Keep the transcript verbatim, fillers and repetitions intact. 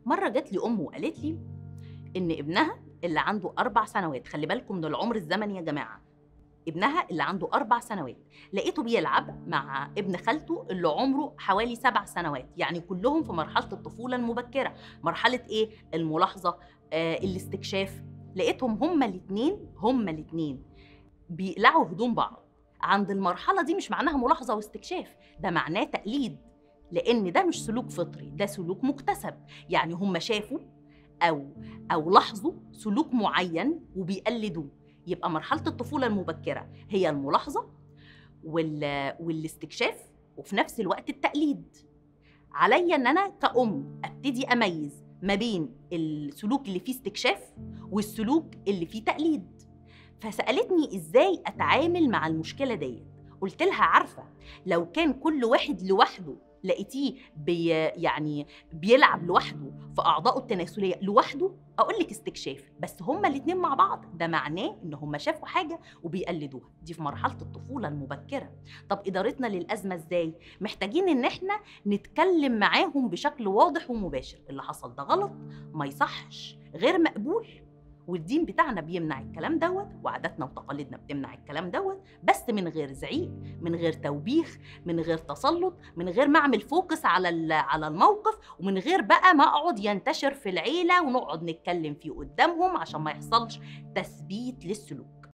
مرة جات لي أم وقالت لي إن ابنها اللي عنده أربع سنوات، خلّي بالكم من العمر الزمني يا جماعة، ابنها اللي عنده أربع سنوات لقيته بيلعب مع ابن خالته اللي عمره حوالي سبع سنوات، يعني كلّهم في مرحلة الطفولة المبكرة، مرحلة إيه؟ الملاحظة، آآ الاستكشاف، لقيتهم هُم الاتنين، هُم الاتنين بيقلعوا هدوم بعض. عند المرحلة دي مش معناها ملاحظة واستكشاف، ده معناه تقليد، لإن ده مش سلوك فطري، ده سلوك مُكتسب، يعني هُم شافوا أو أو لاحظوا سلوك معيّن وبيقلدوه، يبقى مرحلة الطفولة المبكرة هي الملاحظة وال والاستكشاف وفي نفس الوقت التقليد. عليّا إن أنا كأم أبتدي أميّز ما بين السلوك اللي فيه استكشاف والسلوك اللي فيه تقليد. فسألتني إزاي أتعامل مع المشكلة ديّة، قُلت لها عارفة لو كان كل واحد لوحده لقيتيه بي يعني بيلعب لوحده في أعضائه التناسلية لوحده، أقول لِك استكشاف، بس هُم الاتنين مع بعض ده معناه إن هُم شافوا حاجة وبيقلدوها، دي في مرحلة الطفولة المبكرة. طب إدارتنا للأزمة إزاي؟ محتاجين إن إحنا نتكلم معاهم بشكل واضح ومباشر، اللي حصل ده غلط، ما يصحش، غير مقبول، والدين بتاعنا بيمنع الكلام دوّة، وعاداتنا وتقاليدنا بتمنع الكلام دوّة، بس من غير زعيق، من غير توبيخ، من غير تسلُّط، من غير ما أعمل focus على ال على الموقف، ومن غير بقى ما أقعد ينتشر في العيلة ونقعد نتكلم فيه قدّامهم عشان ما يحصلش تثبيت للسلوك.